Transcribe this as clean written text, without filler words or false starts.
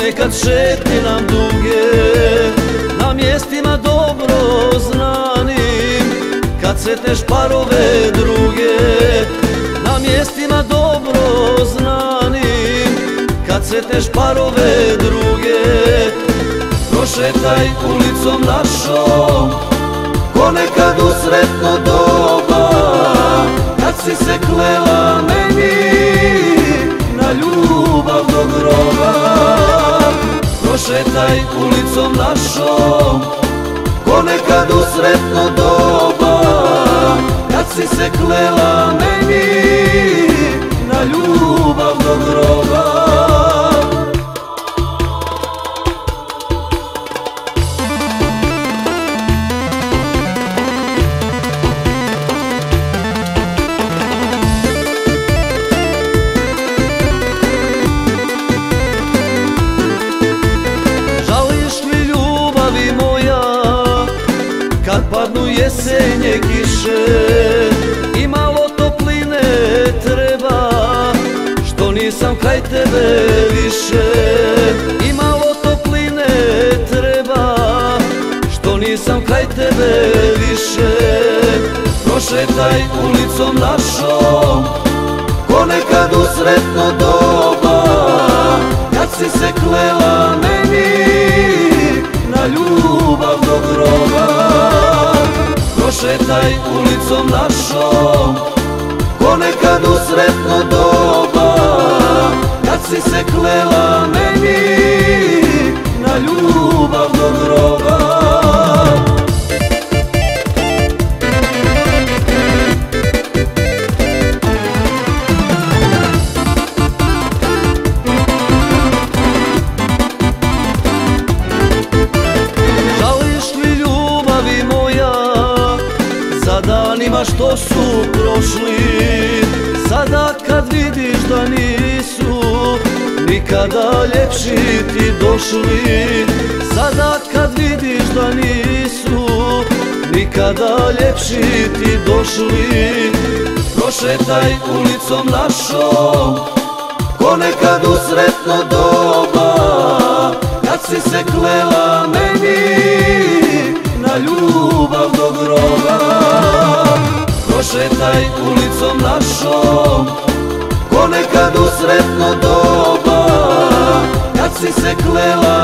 ponekad šetnje nam duge, na mjestima dobro znanim, kad sretneš parove druge. Na mjestima dobro znanim, kad sretneš parove druge. Prošetaj ulicom našom, ko nekad u sretno doba, kad si se klela meni na ljubav do groba. Prošetaj ulicom našom, ko nekad u sretno doba, kad si se klela meni na ljubav do groba. Kad padnu jesenje kiše i malo topline treba, što nisam kraj tebe više. I malo topline treba, što nisam kraj tebe više. Prošetaj ulicom našom, ko nekad u sretno doba, kad si se klela meni na ljubav do groba. Prošetaj ulicom našom, ko nekad u sretno doba, kad si se klela meni na ljubav do groba. Danima što su prošli, sada kad vidiš da nisu nikada ljepši ti došli. Sada kad vidiš da nisu nikada ljepši ti došli. Prošetaj ulicom našom, ko nekad u sretno doba, kad si se klela meni na ljubav do groba. Prošetaj ulicom našom, ko nekad u sretno doba, kad si se klela